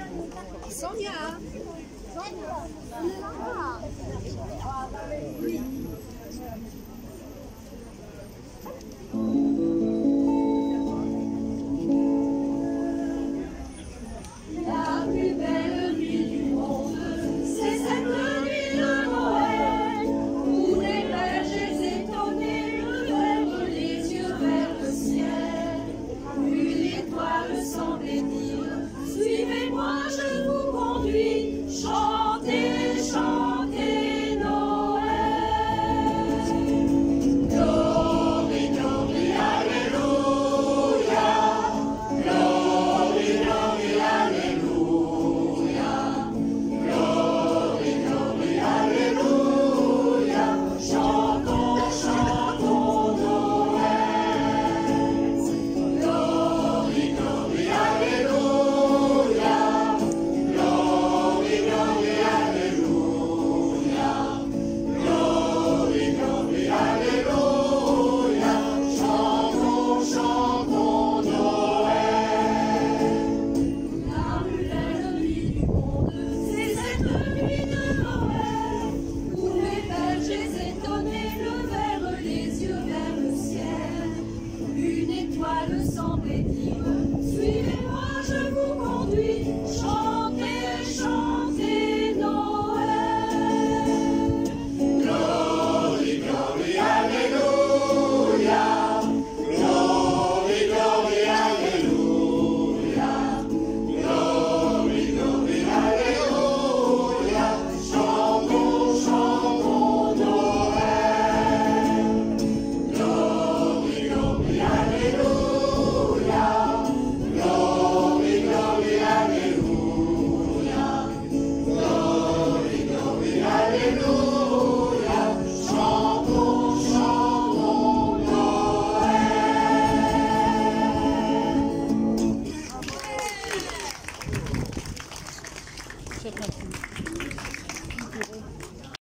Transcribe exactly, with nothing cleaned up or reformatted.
Sonia. La plus belle nuit du monde, c'est cette nuit de Noël, où les bergers étonnés lèvent les yeux vers le ciel. Une étoile semblait dire, suivez-moi, je vous conduis, chantez, chantez Noël. Glory, glory, alléluia, glory, glory, alléluia, glory, glory, alléluia, chantons, chantons Noël. Glory, glory, alléluia, glory, glory, alléluia, glory, glory, alléluia, chantons, chantons Noël. La plus belle nuit du monde, c'est cette nuit de Noël, où les bergers étonnés levèrent les yeux vers le ciel. Une étoile semblait dire, suivez-moi, je vous conduis, chantez, chantez Noël. Glory, glory, alléluia, glory, glory, alléluia, glory, glory, alléluia, chantons, chantons Noël. Glory, glory, alléluia, glory, glory, alléluia, glory, glory, alléluia, chantons, chantons Noël. Chacun